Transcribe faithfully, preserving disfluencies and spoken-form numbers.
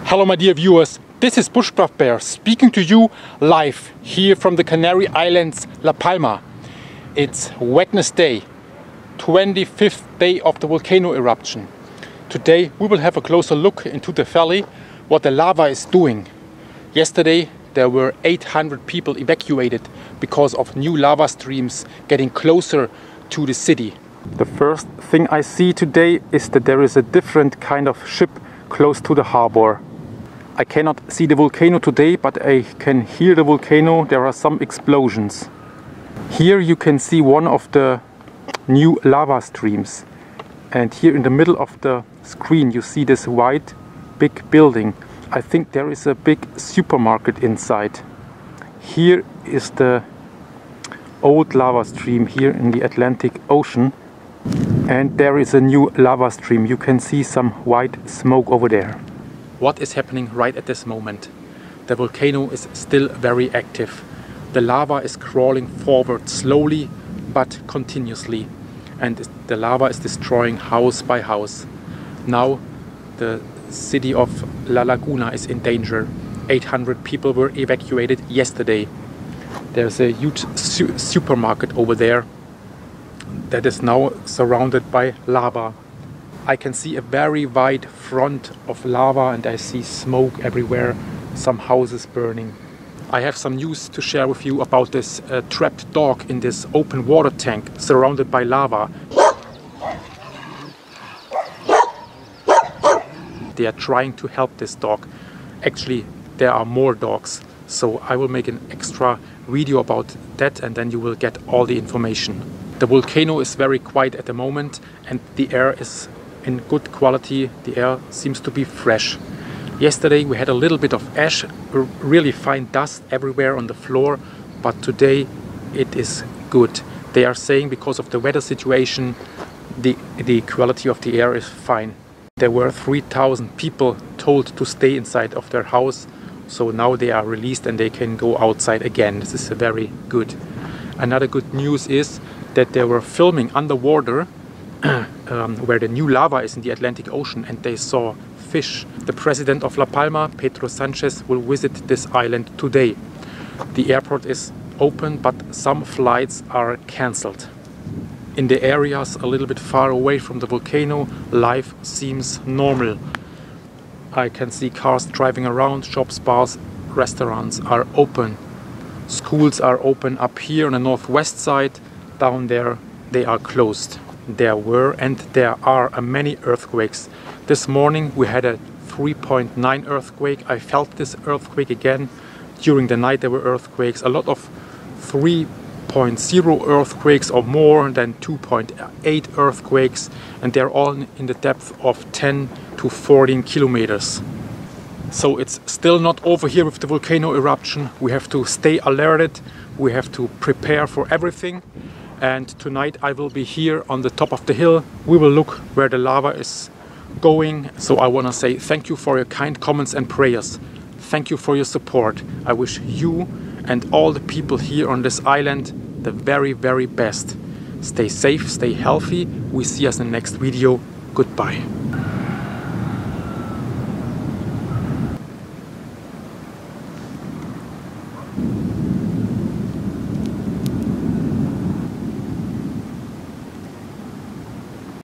Hello my dear viewers, this is Bushcraft Bear speaking to you live here from the Canary Islands, La Palma. It's Wednesday, twenty-fifth day of the volcano eruption. Today we will have a closer look into the valley, what the lava is doing. Yesterday there were eight hundred people evacuated because of new lava streams getting closer to the city. The first thing I see today is that there is a different kind of ship close to the harbor. I cannot see the volcano today, but I can hear the volcano. There are some explosions. Here you can see one of the new lava streams. And here in the middle of the screen you see this white big building. I think there is a big supermarket inside. Here is the old lava stream here in the Atlantic Ocean. And there is a new lava stream. You can see some white smoke over there. What is happening right at this moment? The volcano is still very active. The lava is crawling forward slowly but continuously, and the lava is destroying house by house. Now the city of La Laguna is in danger. eight hundred people were evacuated yesterday. There's a huge su supermarket over there that is now surrounded by lava. I can see a very wide front of lava and I see smoke everywhere, some houses burning. I have some news to share with you about this uh, trapped dog in this open water tank surrounded by lava. They are trying to help this dog. Actually, there are more dogs, so I will make an extra video about that and then you will get all the information. The volcano is very quiet at the moment and the air is in good quality. The air seems to be fresh. Yesterday we had a little bit of ash, really fine dust everywhere on the floor, but today it is good. They are saying because of the weather situation the, the quality of the air is fine. There were three thousand people told to stay inside of their house, so now they are released and they can go outside again. This is very good. Another good news is that they were filming underwater um, where the new lava is in the Atlantic Ocean, and they saw fish. The president of La Palma, Pedro Sanchez, will visit this island today. The airport is open, but some flights are cancelled. In the areas a little bit far away from the volcano, life seems normal. I can see cars driving around, shops, bars, restaurants are open. Schools are open up here on the northwest side. Down there they are closed. There were and there are many earthquakes. This morning we had a three point nine earthquake. I felt this earthquake again. During the night there were earthquakes. A lot of three point zero earthquakes or more than two point eight earthquakes. And they're all in the depth of ten to fourteen kilometers. So it's still not over here with the volcano eruption. We have to stay alerted. We have to prepare for everything. And tonight I will be here on the top of the hill. We will look where the lava is going. So I want to say thank you for your kind comments and prayers. Thank you for your support. I wish you and all the people here on this island the very, very best. Stay safe, stay healthy. We see us in the next video. Goodbye.